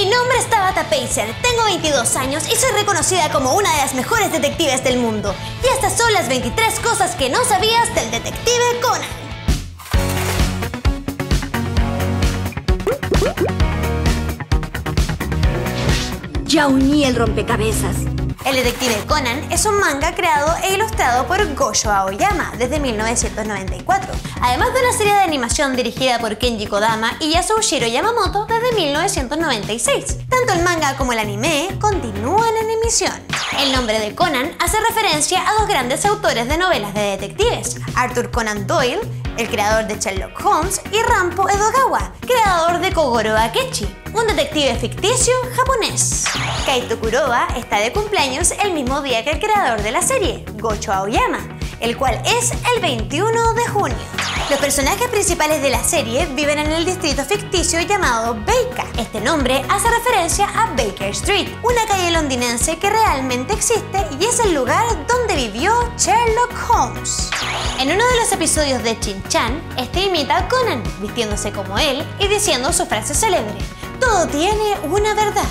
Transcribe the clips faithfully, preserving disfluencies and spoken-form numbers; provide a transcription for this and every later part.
Mi nombre es Tabata Pacer, tengo veintidós años y soy reconocida como una de las mejores detectives del mundo. Y estas son las veintitrés cosas que no sabías del detective Conan. Ya uní el rompecabezas. El detective Conan es un manga creado e ilustrado por Gosho Aoyama desde mil novecientos noventa y cuatro, además de una serie de animación dirigida por Kenji Kodama y Yasuhiro Yamamoto desde mil novecientos noventa y seis. Tanto el manga como el anime continúan en emisión. El nombre de Conan hace referencia a dos grandes autores de novelas de detectives, Arthur Conan Doyle, el creador de Sherlock Holmes, y Rampo Edogawa, creador de Kogoro Akechi, un detective ficticio japonés. Kaito Kuroba está de cumpleaños el mismo día que el creador de la serie, Gosho Aoyama, el cual es el veintiuno de junio. Los personajes principales de la serie viven en el distrito ficticio llamado Baker. Este nombre hace referencia a Baker Street, una calle londinense que realmente existe y es el lugar donde vivió Sherlock Holmes. En uno de los episodios de Shin-Chan, este imita a Conan, vistiéndose como él y diciendo su frase célebre: "Todo tiene una verdad".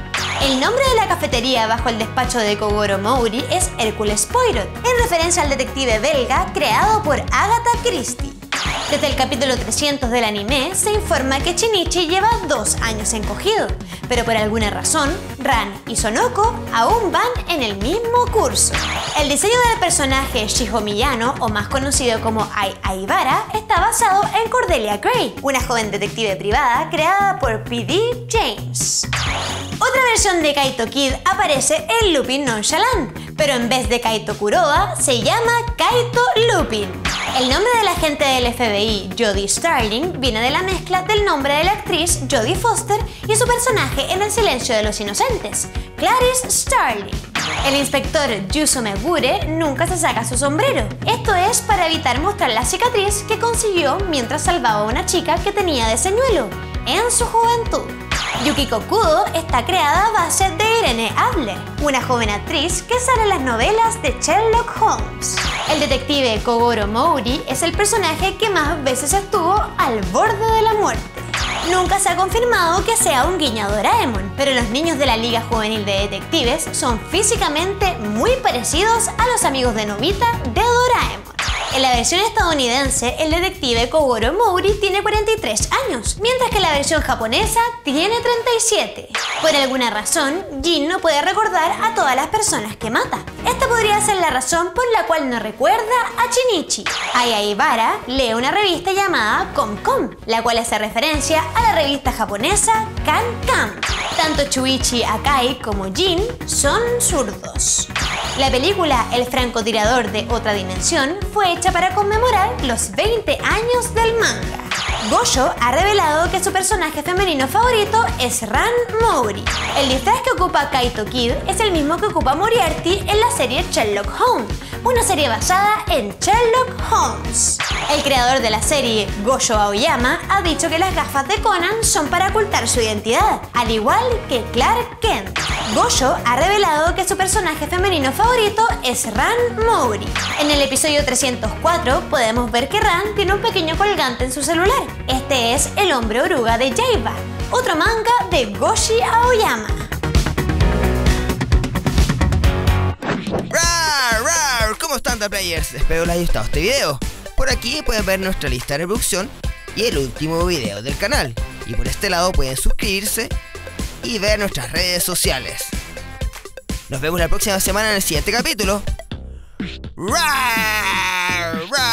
El nombre de la cafetería bajo el despacho de Kogoro Mouri es Hercules Poirot, en referencia al detective belga creado por Agatha Christie. Desde el capítulo trescientos del anime se informa que Shinichi lleva dos años encogido, pero por alguna razón, Ran y Sonoko aún van en el mismo curso. El diseño del personaje Shiho Miyano, o más conocido como Ai Aibara, está basado en Cordelia Gray, una joven detective privada creada por P D James. Otra versión de Kaito Kid aparece en Lupin Nonchalant, pero en vez de Kaito Kuroba se llama Kaito Lupin. El nombre del agente del F B I, Jodie Starling, viene de la mezcla del nombre de la actriz Jodie Foster y su personaje en El silencio de los inocentes, Clarice Starling. El inspector Yuzo Megure nunca se saca su sombrero. Esto es para evitar mostrar la cicatriz que consiguió mientras salvaba a una chica que tenía de señuelo en su juventud. Yukiko Kudo está creada a base de Irene Adler, una joven actriz que sale en las novelas de Sherlock Holmes. El detective Kogoro Mouri es el personaje que más veces estuvo al borde de la muerte. Nunca se ha confirmado que sea un guiño a Doraemon, pero los niños de la Liga Juvenil de Detectives son físicamente muy parecidos a los amigos de Nobita de Doraemon. En la versión estadounidense, el detective Kogoro Mouri tiene cuarenta y tres años, mientras que la versión japonesa tiene treinta y siete. Por alguna razón, Jin no puede recordar a todas las personas que mata. Esta podría ser la razón por la cual no recuerda a Shinichi. Ai Aibara lee una revista llamada Com Com, la cual hace referencia a la revista japonesa Kan Kan. Tanto Chuichi Akai como Jin son zurdos. La película El francotirador de otra dimensión fue hecha para conmemorar los veinte años del manga. Gosho ha revelado que su personaje femenino favorito es Ran Mouri. El disfraz que ocupa Kaito Kid es el mismo que ocupa Moriarty en la serie Sherlock Holmes, una serie basada en Sherlock Holmes. El creador de la serie, Gosho Aoyama, ha dicho que las gafas de Conan son para ocultar su identidad, al igual que Clark Kent. Gosho ha revelado que su personaje femenino favorito es Ran Mouri. En el episodio trescientos cuatro podemos ver que Ran tiene un pequeño colgante en su celular. Este es El hombre oruga de Jaiba, otro manga de Goshi Aoyama. ¡Rar, rar! ¿Cómo están, The Players? Espero les haya gustado este video. Por aquí pueden ver nuestra lista de reproducción y el último video del canal. Y por este lado pueden suscribirse y ver nuestras redes sociales. Nos vemos la próxima semana en el siguiente capítulo. ¡Rar, rar!